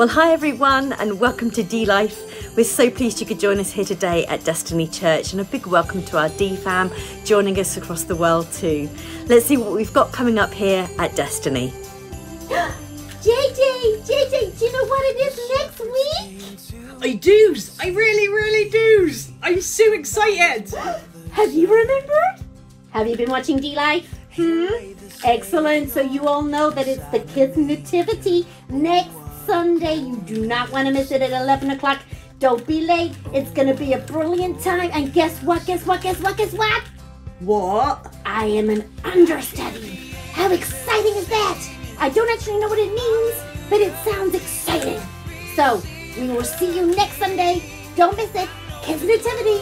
Well, hi everyone and welcome to D Life. We're so pleased you could join us here today at Destiny Church, and a big welcome to our D fam joining us across the world too. Let's see what we've got coming up here at Destiny. JJ, do you know what it is next week? I do, I really do. I'm so excited. Have you remembered? Have you been watching D Life? Excellent, so you all know that it's the Kids Nativity next Sunday. You do not want to miss it at 11 o'clock. Don't be late. It's going to be a brilliant time. And guess what? What? I am an understudy. How exciting is that? I don't actually know what it means, but it sounds exciting. So, we will see you next Sunday. Don't miss it. Kids Nativity.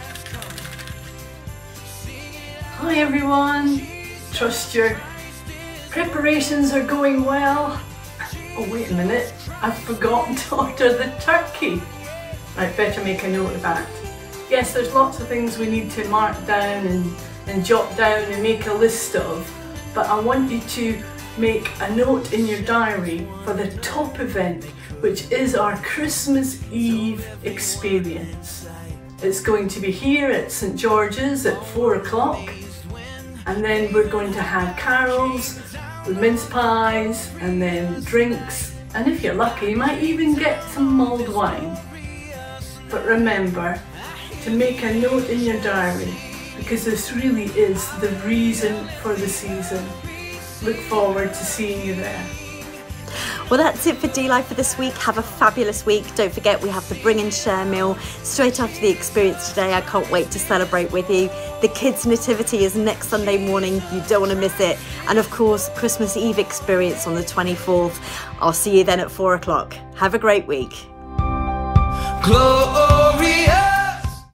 Hi everyone. Trust your preparations are going well. Oh wait a minute, I've forgotten to order the turkey. Right, better make a note of that. Yes, there's lots of things we need to mark down and jot down and make a list of, but I want you to make a note in your diary for the top event, which is our Christmas Eve experience. It's going to be here at St George's at 4 o'clock, and then we're going to have carols with mince pies and then drinks, and if you're lucky you might even get some mulled wine. But remember to make a note in your diary, because this really is the reason for the season. Look forward to seeing you there. Well, that's it for D Life for this week. Have a fabulous week. Don't forget we have the Bring and Share meal straight after the experience today. I can't wait to celebrate with you. The Kids Nativity is next Sunday morning. You don't want to miss it. And of course, Christmas Eve experience on the 24th. I'll see you then at 4 o'clock. Have a great week. Close